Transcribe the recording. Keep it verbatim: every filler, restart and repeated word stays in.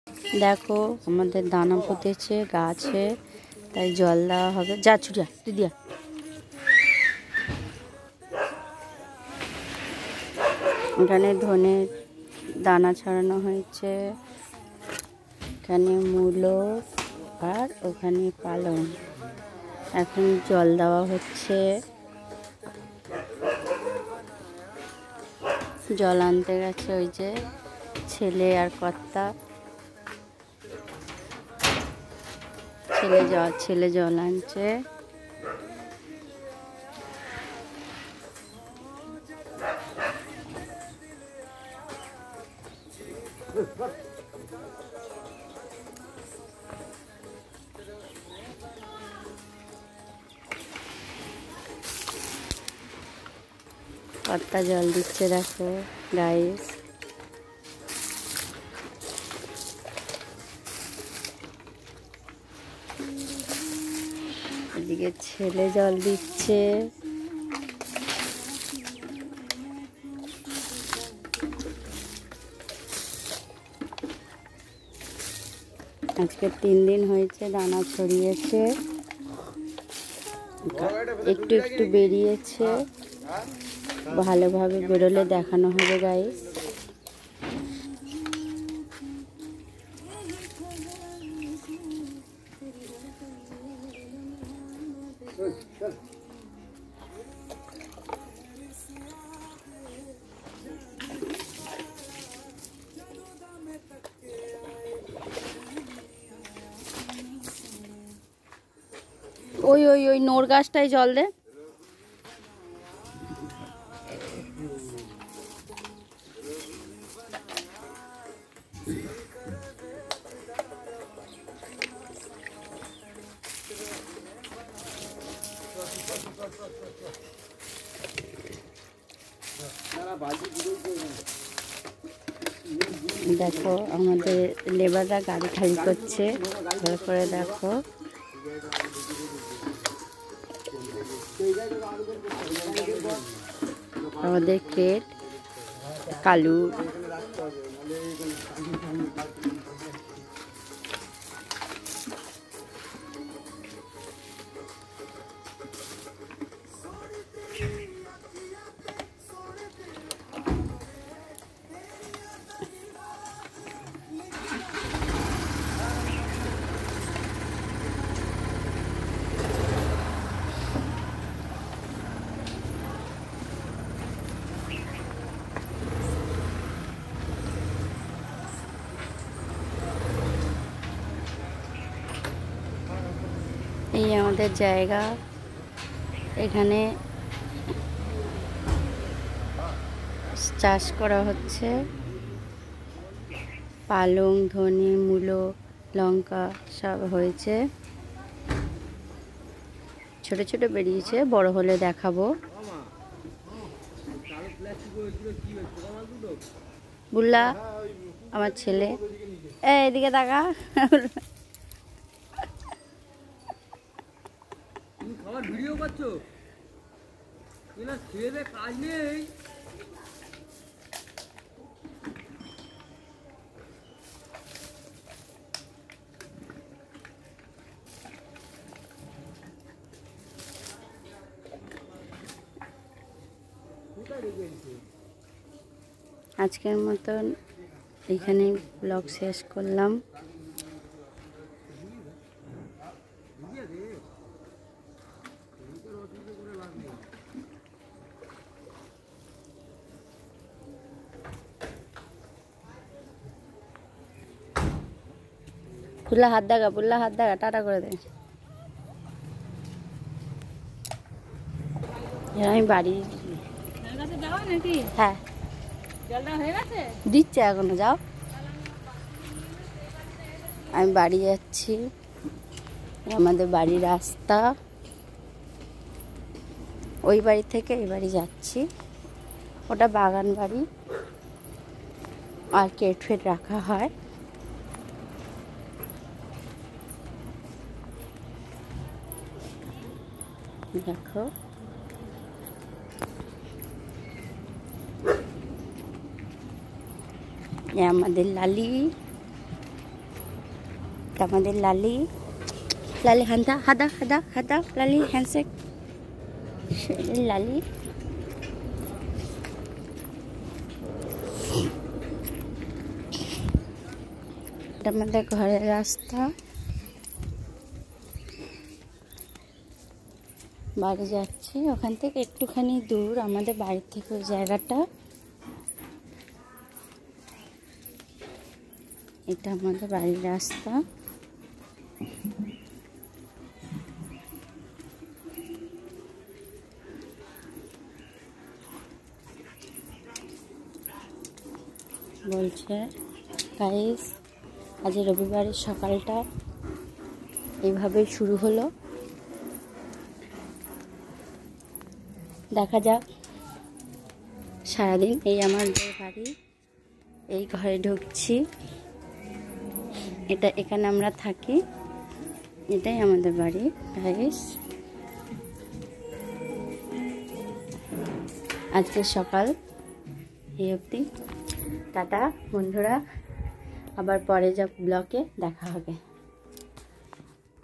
দেখো আমাদের দানা পুঁতেছে গাছে, তাই জল দেওয়া হবে। যা ছুটিয়া তুই দিয়া। এখানে ধনে দানা ছড়ানো হয়েছে, এখানে মূলো আর ওখানে পালং। এখন জল দেওয়া হচ্ছে, জল আনতে গেছে ওই যে ছেলে আর কর্তা। ছেলে জল ছেলে জল আনছে। কর্তা জল দিচ্ছে, দেখো গাইস। এদিকে ছেলে জল দিচ্ছে। আজকে তিন দিন হয়েছে দানা ছড়িয়েছে, একটু একটু বেরিয়েছে। ভালোভাবে বেরোলে দেখানো হবে গাইস। ওই ওই ওই নোর গাছটায় জল দে। দেখো আমাদের লেবাররা গাড়ি খালি করছে, ভালো করে দেখো। আমাদের ক্রেট কালু এই আমাদের জায়গা। এখানে চাষ করা হচ্ছে, পালং, ধনে, মূলো, লঙ্কা সব হয়েছে। ছোট ছোট বেরিয়েছে, বড় হলে দেখাবো। বুল্লা আমার ছেলে, এই এদিকে তাকা। খাবার ভিডিও করছো না? ছেলে কাজ নেই। আজকের মতন এখানে ব্লগ শেষ করলাম। পুল্লা হাত দাগা, পুল্লা হাত দাগা, টাটা করে দে। আমি বাড়ি হ্যাঁ দিচ্ছে এখনো, যাও। আমি বাড়ি যাচ্ছি, আমাদের বাড়ির রাস্তা। ওই বাড়ি থেকে এই বাড়ি যাচ্ছি, ওটা বাগান বাড়ি আর কেট ফেট রাখা হয়। দেখো আমাদের লালি। এটা আমাদের লালি। লালি হাদা হাদা হাদা হাদা লালি হ্যান্ডশেক। লালি এটা আমাদের ঘরের রাস্তা। বাড়ি যাচ্ছি, ওখান থেকে একটুখানি দূর আমাদের বাড়ির থেকে ওই জায়গাটা। এটা আমাদের বাড়ির রাস্তা। বলছে গাইস, আজ রবিবারের সকালটা এইভাবেই শুরু হলো। দেখা যাক সারাদিন। এই আমাদের বাড়ি, এই ঘরে ঢুকছি, এটা এখানে আমরা থাকি, এটাই আমাদের বাড়ি গাইস। আজকে সকাল এই অবধি। টাটা বন্ধুরা, আবার পরে যা ব্লগে দেখা হবে।